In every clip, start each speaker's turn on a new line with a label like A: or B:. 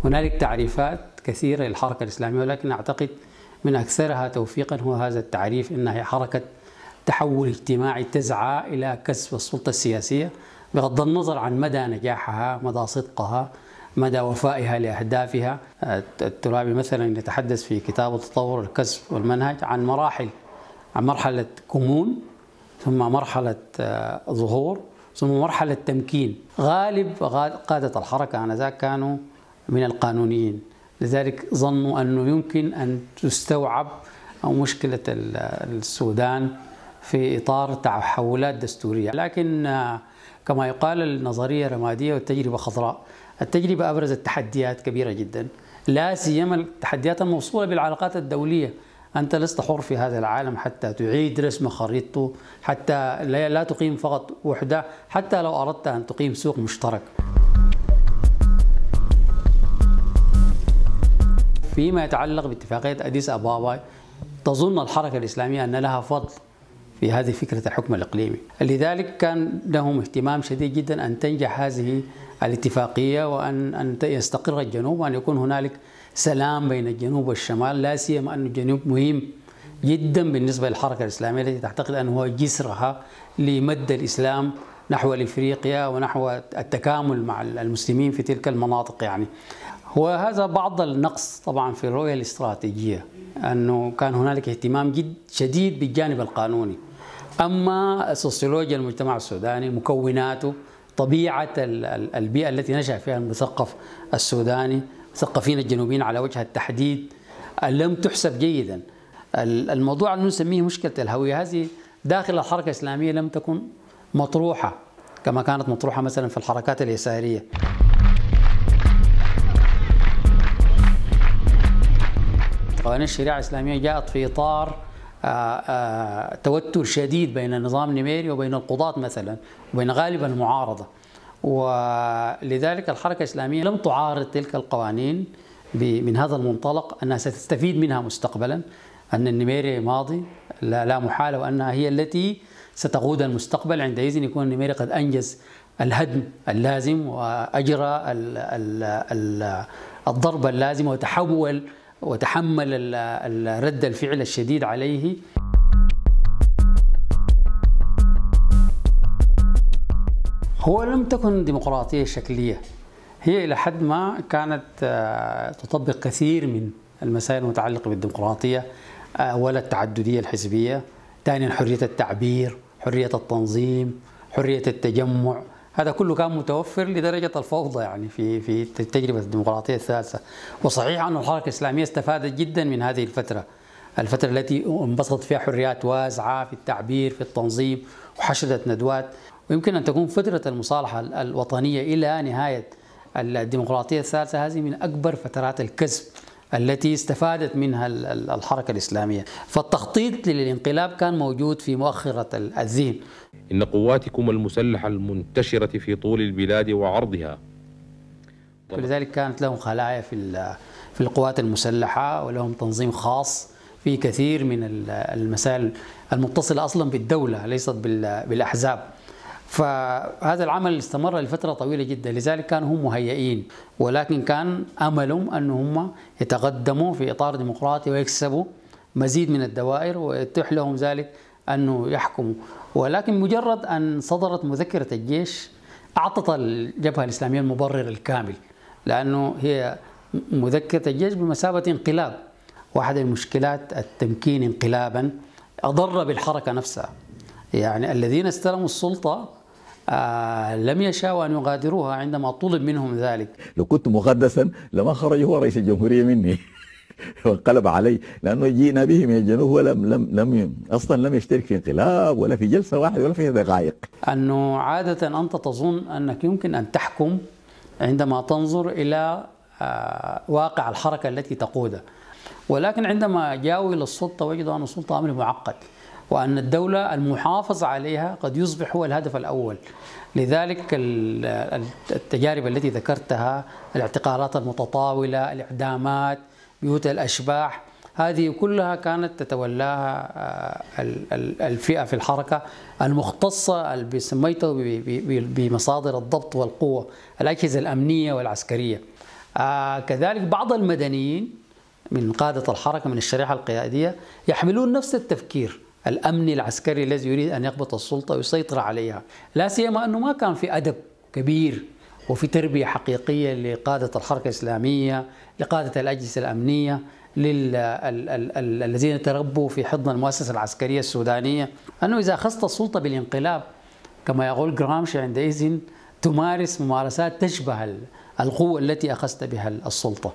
A: هنالك تعريفات كثيرة للحركة الإسلامية، ولكن أعتقد من أكثرها توفيقا هو هذا التعريف، أنها حركة تحول اجتماعي تسعى إلى كسب السلطة السياسية بغض النظر عن مدى نجاحها، مدى صدقها، مدى وفائها لأهدافها. الترابي مثلا يتحدث في كتابه تطور الكسب والمنهج عن مراحل، عن مرحلة كمون، ثم مرحلة ظهور، ثم مرحلة تمكين. غالب قادة الحركة آنذاك كانوا من القانونيين، لذلك ظنوا أنه يمكن أن تستوعب مشكلة السودان في إطار تحولات دستورية. لكن كما يقال النظرية رمادية والتجربة خضراء. التجربة أبرزت تحديات كبيرة جدا، لا سيما التحديات الموصولة بالعلاقات الدولية. أنت لست حر في هذا العالم حتى تعيد رسم خريطته، حتى لا تقيم فقط وحدة، حتى لو أردت أن تقيم سوق مشترك. فيما يتعلق باتفاقية أديس أبابا، تظن الحركة الإسلامية أن لها فضل في هذه فكرة الحكم الإقليمي، لذلك كان لهم اهتمام شديد جدا أن تنجح هذه الاتفاقية، وأن يستقر الجنوب، وأن يكون هنالك سلام بين الجنوب والشمال، لا سيما أن الجنوب مهم جدا بالنسبة للحركة الإسلامية التي تعتقد أنه هو جسرها لمد الإسلام نحو إفريقيا ونحو التكامل مع المسلمين في تلك المناطق. يعني وهذا بعض النقص طبعا في الرؤية الاستراتيجية، أنه كان هنالك اهتمام شديد بالجانب القانوني. أما سوسيولوجيا المجتمع السوداني، مكوناته، طبيعة البيئة التي نشأ فيها المثقف السوداني، مثقفين الجنوبيين على وجه التحديد، لم تحسب جيدا. الموضوع اللي نسميه مشكلة الهوية هذه داخل الحركة الإسلامية لم تكن مطروحة كما كانت مطروحة مثلا في الحركات اليسارية. قوانين الشريعة الإسلامية جاءت في إطار توتر شديد بين النظام النميري وبين القضاة مثلا، وبين غالب المعارضة، ولذلك الحركة الإسلامية لم تعارض تلك القوانين من هذا المنطلق أنها ستستفيد منها مستقبلا، أن النميري ماضي لا محالة، وأنها هي التي ستقود المستقبل. عندئذ يكون النميري قد أنجز الهدم اللازم وأجرى الضرب اللازم وتحمل رد الفعل الشديد عليه. هو لم تكن ديمقراطية شكلية، هي إلى حد ما كانت تطبق كثير من المسائل المتعلقة بالديمقراطية. أولا التعددية الحزبية، ثانيا حرية التعبير، حرية التنظيم، حرية التجمع، هذا كله كان متوفر لدرجة الفوضى يعني في التجربة الديمقراطية الثالثة. وصحيح أن الحركة الإسلامية استفادت جدا من هذه الفترة التي انبسطت فيها حريات واسعة في التعبير، في التنظيم، وحشدت ندوات. ويمكن أن تكون فترة المصالحة الوطنية إلى نهاية الديمقراطية الثالثة هذه من أكبر فترات الكسب التي استفادت منها الحركة الإسلامية. فالتخطيط للانقلاب كان موجود في مؤخرة الذهن.
B: إن قواتكم المسلحة المنتشرة في طول البلاد وعرضها،
A: ولذلك كانت لهم خلايا في القوات المسلحة، ولهم تنظيم خاص في كثير من المسائل المتصلة أصلا بالدولة ليست بالأحزاب. فهذا العمل استمر لفترة طويلة جدا، لذلك كانوا هم مهيئين، ولكن كان أملهم أن هم يتقدموا في إطار ديمقراطي ويكسبوا مزيد من الدوائر ويتيح لهم ذلك أنه يحكموا. ولكن مجرد أن صدرت مذكرة الجيش أعطت الجبهة الإسلامية المبرر الكامل، لأنه هي مذكرة الجيش بمثابة انقلاب. واحدة من مشكلات التمكين انقلابا أضر بالحركة نفسها، يعني الذين استلموا السلطة لم يشاءوا أن يغادروها عندما طلب منهم ذلك.
C: لو كنت مقدسا لما خرج هو رئيس الجمهورية مني وانقلب علي، لأنه جينا به من الجنوب ولم أصلا لم يشترك في انقلاب ولا في جلسة واحدة ولا في دقائق.
A: أنه عادة أنت تظن أنك يمكن أن تحكم عندما تنظر إلى واقع الحركة التي تقودها، ولكن عندما جاءوا إلى السلطة وجدوا أن السلطة أمر معقد، وأن الدولة المحافظة عليها قد يصبح هو الهدف الأول. لذلك التجارب التي ذكرتها، الاعتقالات المتطاولة، الإعدامات، بيوت الأشباح، هذه كلها كانت تتولاها الفئة في الحركة المختصة اللي سميته بمصادر الضبط والقوة، الأجهزة الأمنية والعسكرية. كذلك بعض المدنيين من قادة الحركة من الشريحة القيادية يحملون نفس التفكير الأمني العسكري الذي يريد أن يقبض السلطة ويسيطر عليها، لا سيما أنه ما كان في أدب كبير وفي تربية حقيقية لقادة الحركة الإسلامية، لقادة الأجهزة الأمنية، الذين تربوا في حضن المؤسسة العسكرية السودانية، أنه إذا أخذت السلطة بالانقلاب كما يقول جرامشي عندئذ تمارس ممارسات تشبه القوة التي أخذت بها السلطة.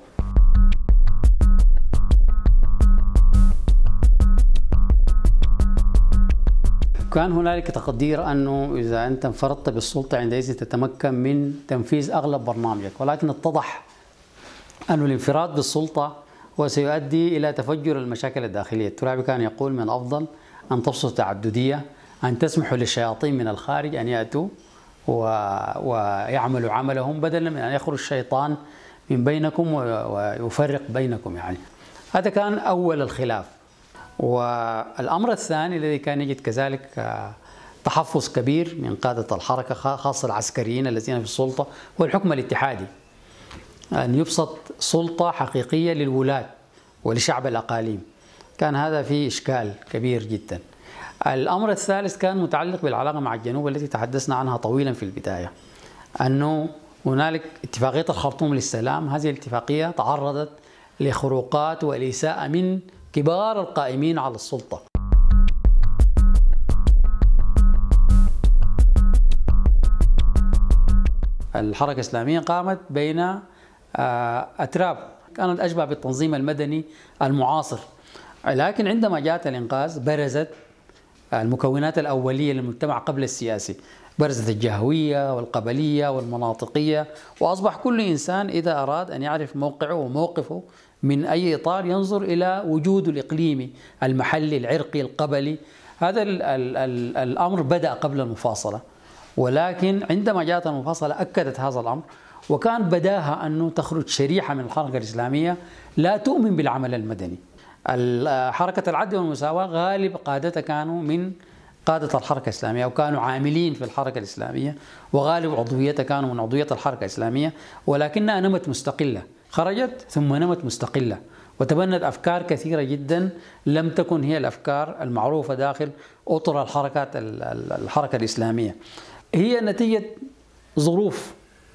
A: كان هنالك تقدير أنه إذا أنت انفردت بالسلطة عندئذ تتمكن من تنفيذ أغلب برنامجك، ولكن اتضح أن الانفراد بالسلطة وسيؤدي إلى تفجر المشاكل الداخلية. الترابي كان يقول من الأفضل أن تبسط تعددية، أن تسمحوا للشياطين من الخارج أن يأتوا ويعملوا عملهم بدلا من أن يخرج الشيطان من بينكم ويفرق بينكم. يعني هذا كان أول الخلاف. والأمر الثاني الذي كان يجد كذلك تحفظ كبير من قادة الحركة خاصة العسكريين الذين في السلطة هو الحكم الاتحادي، أن يبسط سلطة حقيقية للولاة ولشعب الأقاليم. كان هذا فيه إشكال كبير جدا. الأمر الثالث كان متعلق بالعلاقة مع الجنوب التي تحدثنا عنها طويلا في البداية، أنه هنالك اتفاقية الخرطوم للسلام. هذه الاتفاقية تعرضت لخروقات والإساءة من كبار القائمين على السلطة. الحركة الإسلامية قامت بين أتراب كانت أشبه بالتنظيم المدني المعاصر، لكن عندما جاءت الإنقاذ برزت المكونات الأولية للمجتمع قبل السياسي، برزت الجهوية والقبلية والمناطقية، وأصبح كل إنسان إذا أراد أن يعرف موقعه وموقفه من أي إطار ينظر إلى وجوده الإقليمي المحلي العرقي القبلي. هذا الأمر بدأ قبل المفاصلة، ولكن عندما جاءت المفاصلة أكدت هذا الأمر، وكان بداها أنه تخرج شريحة من الحركة الإسلامية لا تؤمن بالعمل المدني. حركة العدل والمساواة غالب قادتها كانوا من قادة الحركة الإسلامية وكانوا عاملين في الحركة الإسلامية، وغالب عضويتها كانوا من عضوية الحركة الإسلامية، ولكنها نمت مستقلة، خرجت ثم نمت مستقلة وتبنت أفكار كثيرة جدا لم تكن هي الأفكار المعروفة داخل أطر الحركة الإسلامية. هي نتيجة ظروف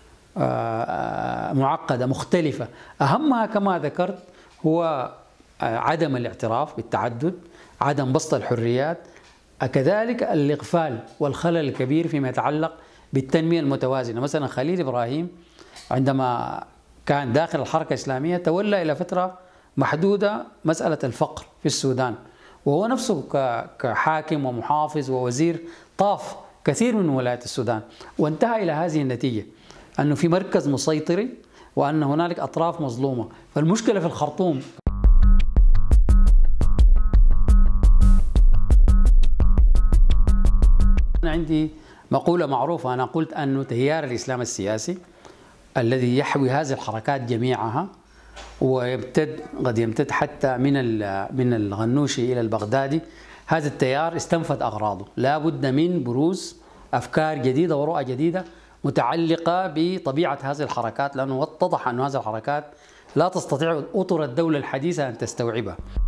A: معقدة مختلفة، أهمها كما ذكرت هو عدم الاعتراف بالتعدد، عدم بسط الحريات، كذلك الإغفال والخلل الكبير فيما يتعلق بالتنمية المتوازنة. مثلا خليل إبراهيم عندما كان داخل الحركة الإسلامية تولى إلى فترة محدودة مسألة الفقر في السودان، وهو نفسه كحاكم ومحافظ ووزير طاف كثير من ولايات السودان، وانتهى إلى هذه النتيجة أنه في مركز مسيطري وأن هنالك أطراف مظلومة. فالمشكلة في الخرطوم. أنا عندي مقولة معروفة، أنا قلت أن تيار الإسلام السياسي الذي يحوي هذه الحركات جميعها قد يمتد حتى من الغنوشي إلى البغدادي، هذا التيار استنفذ أغراضه. لا بد من بروز أفكار جديدة ورؤى جديدة متعلقة بطبيعة هذه الحركات، لأنه اتضح أن هذه الحركات لا تستطيع أطر الدولة الحديثة أن تستوعبها.